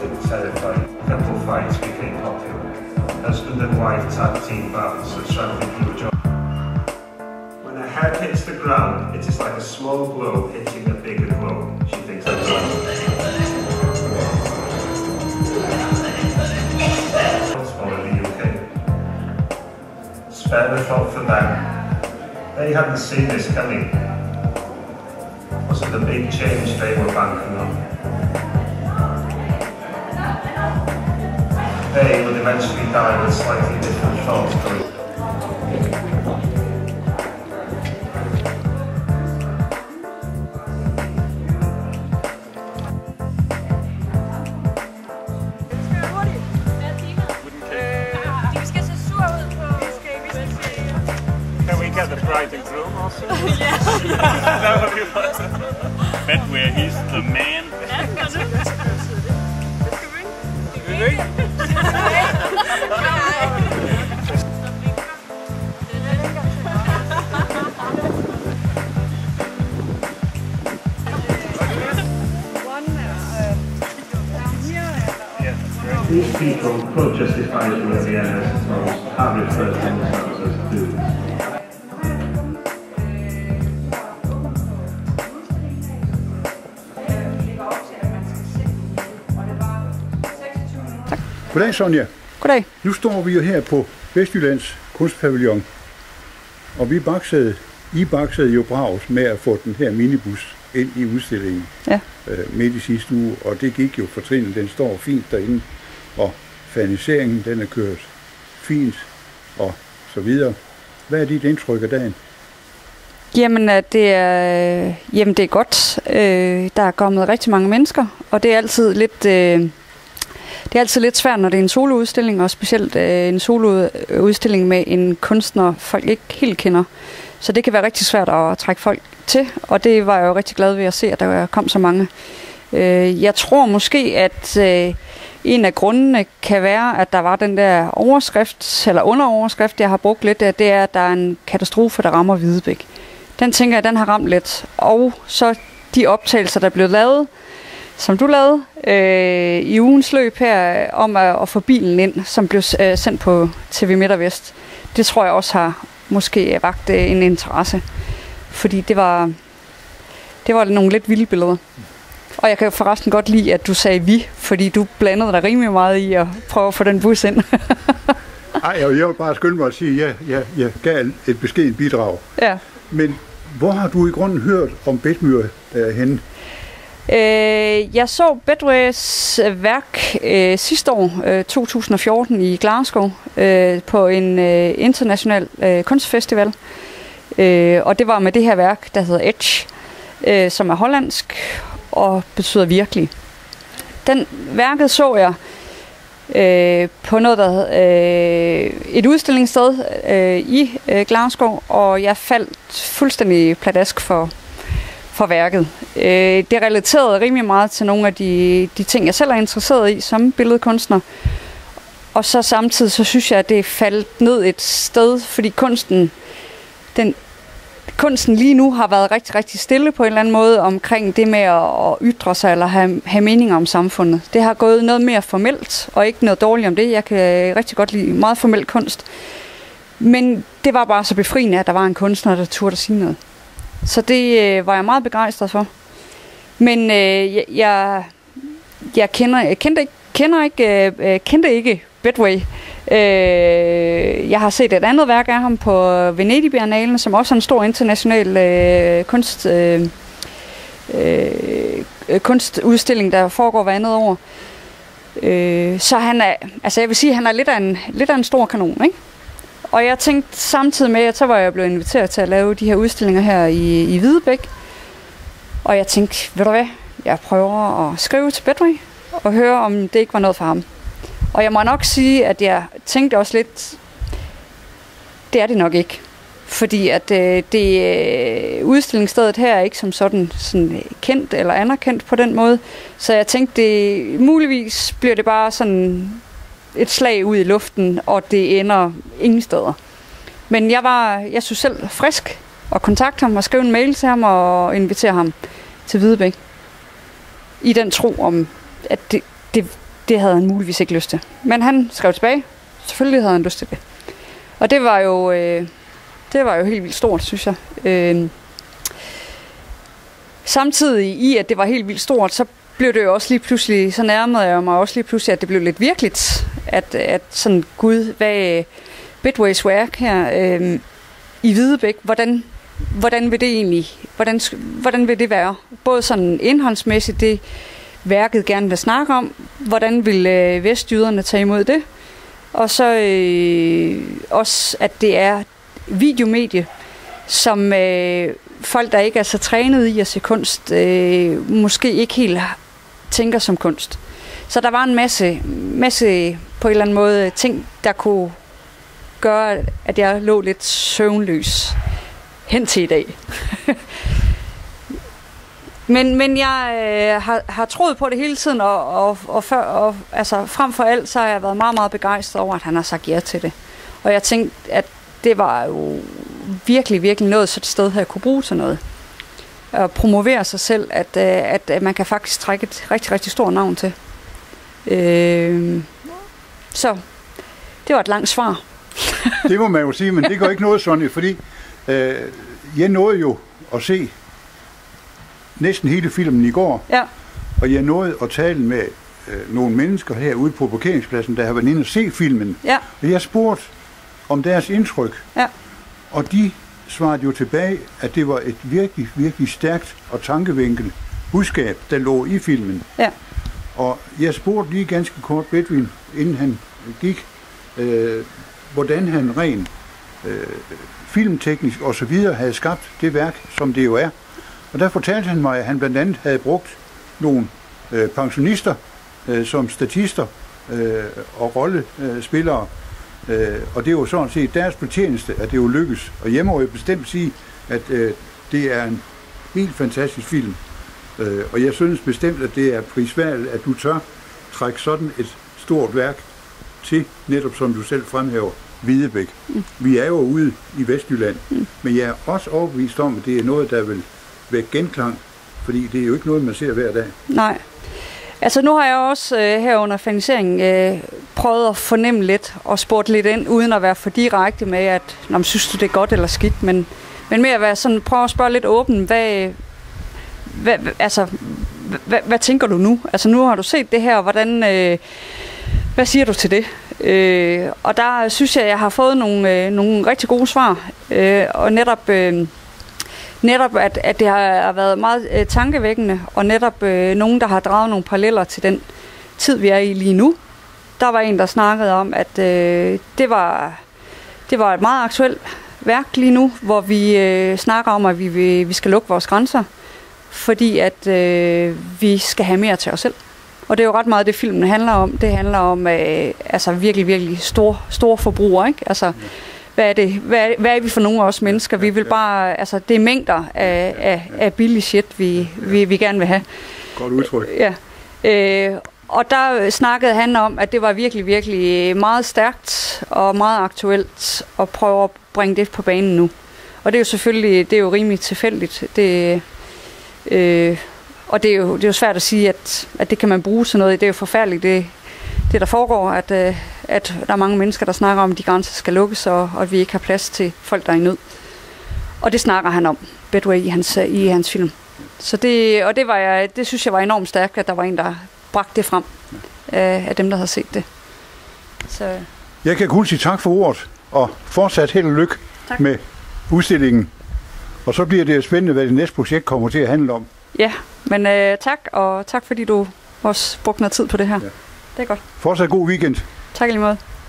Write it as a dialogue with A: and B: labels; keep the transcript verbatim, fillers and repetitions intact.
A: chaotic, terrifying. Couple fights became popular. Husband and wife tag team battles that travelling through a job. When her head hits the ground, it is like a small blow hitting a bigger blow. She thinks that's right. In the U K. Spare the thought for them. They hadn't seen this coming. Was it the big change they were banking on? They would eventually die with slightly different thoughts going.
B: Can we get the bride and groom also?
C: Yeah.
B: That would be fun. Bedware, he's the man.
A: These people could justify it with the N S As have referred to themselves as dudes.
D: Goddag, Sonja.
C: Goddag.
D: Nu står vi jo her på Vestjyllands Kunstpavillon, og vi baksede, I baksede jo bravs med at få den her minibus ind i udstillingen
C: ja.
D: øh, midt i sidste uge, og det gik jo fortrinligt. Den står fint derinde, og faniseringen den er kørt fint, og så videre. Hvad er dit indtryk af dagen?
C: Jamen, det er, jamen, det er godt. Øh, der er kommet rigtig mange mennesker, og det er altid lidt... Øh, Det er altid lidt svært, når det er en soloudstilling, og specielt øh, en soloudstilling med en kunstner, folk ikke helt kender. Så det kan være rigtig svært at trække folk til, og det var jeg jo rigtig glad ved at se, at der kom så mange. Øh, jeg tror måske, at øh, en af grundene kan være, at der var den der overskrift, eller underoverskrift, jeg har brugt lidt, det er, at der er en katastrofe, der rammer Hvidebæk. Den tænker jeg, den har ramt lidt. Og så de optagelser, der blev lavet, som du lavede øh, i ugens løb her, om at, at få bilen ind, som blev øh, sendt på T V Midt og Vest. Det tror jeg også har måske vagt øh, en interesse. Fordi det var, det var nogle lidt vilde billeder. Og jeg kan forresten godt lide, at du sagde vi, fordi du blandede dig rimelig meget i at prøve at få den bus ind.
D: Ej, jeg vil bare skynde mig at sige, at jeg, jeg, jeg gav et beskedent bidrag.
C: Ja.
D: Men hvor har du i grunden hørt om Bedmyre øh, henne?
C: Øh, jeg så Bedwares værk øh, sidste år, øh, to tusind og fjorten, i Glasgow, øh, på en øh, international øh, kunstfestival. Øh, og det var med det her værk, der hedder Edge, øh, som er hollandsk og betyder virkelig. Den værket så jeg øh, på noget, der øh, et udstillingssted øh, i øh, Glasgow, og jeg faldt fuldstændig pladask for for værket. Øh, det relaterede rimelig meget til nogle af de, de ting, jeg selv er interesseret i som billedkunstner. Og så samtidig, så synes jeg, at det faldt ned et sted, fordi kunsten, den, kunsten lige nu har været rigtig, rigtig stille på en eller anden måde omkring det med at, at ytre sig eller have, have meninger om samfundet. Det har gået noget mere formelt, og ikke noget dårligt om det. Jeg kan rigtig godt lide meget formel kunst. Men det var bare så befriende, at der var en kunstner, der turde sige noget. Så det øh, var jeg meget begejstret for. Men øh, jeg, jeg, kender, jeg kendte ikke, kender ikke, øh, kendte ikke Bedway. Øh, jeg har set et andet værk af ham på Venedig Biennalen, som også er en stor international øh, kunst, øh, øh, kunstudstilling, der foregår hver andet år. Øh, så han er, altså jeg vil sige, han er lidt af en, lidt af en stor kanon, ikke? Og jeg tænkte samtidig med, at så var jeg blevet inviteret til at lave de her udstillinger her i, i Hvidebæk. Og jeg tænkte, ved du hvad, jeg prøver at skrive til Bedway og høre, om det ikke var noget for ham. Og jeg må nok sige, at jeg tænkte også lidt, det er det nok ikke. Fordi at øh, det øh, udstillingsstedet her er ikke som sådan, sådan kendt eller anerkendt på den måde. Så jeg tænkte, det, muligvis bliver det bare sådan et slag ud i luften, og det ender ingen steder. Men jeg var, jeg synes selv, frisk at kontakte ham og skrive en mail til ham og invitere ham til Hvidebæk. I den tro om, at det, det, det havde han muligvis ikke lyst til. Men han skrev tilbage, selvfølgelig havde han lyst til det. Og det var jo, øh, det var jo helt vildt stort, synes jeg. Øh, samtidig i, at det var helt vildt stort, så blev det jo også lige pludselig, så nærmede jeg mig også lige pludselig, at det blev lidt virkeligt. At, at sådan, gud, hvad Bedways værk her øh, i Hvidebæk, hvordan, hvordan vil det egentlig, hvordan, hvordan vil det være? Både sådan indholdsmæssigt, det værket gerne vil snakke om, hvordan vil øh, vestjyderne tage imod det, og så øh, også, at det er videomedie, som øh, folk, der ikke er så trænet i at se kunst, øh, måske ikke helt tænker som kunst. Så der var en masse, masse på en eller anden måde ting, der kunne gøre, at jeg lå lidt søvnløs hen til i dag. men, men jeg øh, har, har troet på det hele tiden, og, og, og, før, og altså, frem for alt, så har jeg været meget, meget begejstret over, at han har sagt ja til det. Og jeg tænkte, at det var jo virkelig, virkelig noget, så et sted her jeg kunne bruge til noget. At promovere sig selv, at, at, at man kan faktisk trække et rigtig, rigtig stort navn til. Øh, så det var et langt svar.
D: Det må man jo sige, men det går ikke noget sådan, fordi øh, jeg nåede jo at se næsten hele filmen i går,
C: ja.
D: Og jeg nåede at tale med øh, nogle mennesker herude på parkeringspladsen, der har været inde og se filmen.
C: Ja.
D: Og jeg spurgte om deres indtryk,
C: ja.
D: Og de svarede jo tilbage, at det var et virkelig, virkelig stærkt og tankevækkende budskab, der lå i filmen.
C: Ja.
D: Og jeg spurgte lige ganske kort Bedwin, inden han gik, øh, hvordan han rent øh, filmteknisk og så videre havde skabt det værk, som det jo er. Og der fortalte han mig, at han blandt andet havde brugt nogle øh, pensionister øh, som statister øh, og rollespillere. Øh, og det er jo sådan set deres fortjeneste, at det jo lykkes. Og jeg må jo bestemt sige, at øh, det er en helt fantastisk film. Øh, og jeg synes bestemt, at det er prisværdigt, at du tør trække sådan et stort værk til, netop som du selv fremhæver, Hvidebæk. Mm. Vi er jo ude i Vestjylland, mm. men jeg er også overbevist om, at det er noget, der vil vække genklang, fordi det er jo ikke noget, man ser hver dag.
C: Nej. Altså nu har jeg også øh, her under faniseringen øh, prøvet at fornemme lidt og spurgt lidt ind, uden at være for direkte med, at nå, synes du det er godt eller skidt, men, men mere at være sådan, prøve at spørge lidt åben, hvad, hvad, altså, hvad, hvad tænker du nu? Altså nu har du set det her, hvordan, øh, hvad siger du til det? Øh, og der synes jeg, at jeg har fået nogle, øh, nogle rigtig gode svar, øh, og netop... Øh, Netop, at, at det har været meget øh, tankevækkende, og netop øh, nogen, der har draget nogle paralleller til den tid, vi er i lige nu. Der var en, der snakkede om, at øh, det, var, det var et meget aktuelt værk lige nu, hvor vi øh, snakker om, at vi, vi, vi skal lukke vores grænser, fordi at øh, vi skal have mere til os selv. Og det er jo ret meget det, filmen handler om. Det handler om øh, altså virkelig, virkelig store, store forbrugere, ikke? Altså, Hvad er, det? Hvad, er, hvad er vi for nogle af os mennesker? Vi vil bare, altså det er mængder af, af, af billig shit, vi, vi, vi gerne vil have.
D: Godt udtryk.
C: Ja. Øh, og der snakkede han om, at det var virkelig, virkelig meget stærkt og meget aktuelt at prøve at bringe det på banen nu. Og det er jo selvfølgelig, det er jo rimelig tilfældigt. Det, øh, og det er, jo, det er jo svært at sige, at, at det kan man bruge til noget. Det er jo forfærdeligt, det, det der foregår, at, at der er mange mennesker, der snakker om, at de grænser skal lukkes, og, og at vi ikke har plads til folk, der er i nød. Og det snakker han om, Bedway, i hans, i hans film. Så det, og det, var jeg, det synes jeg var enormt stærkt, at der var en, der bragte det frem af, af dem, der havde set det. Så.
D: Jeg kan kun sige tak for ordet, og fortsat held og lykke tak. Med udstillingen. Og så bliver det spændende, hvad det næste projekt kommer til at handle om.
C: Ja, men øh, tak, og tak fordi du også brugte noget tid på det her. Ja. Det er godt.
D: Fortsat god weekend.
C: Tak i lige måde.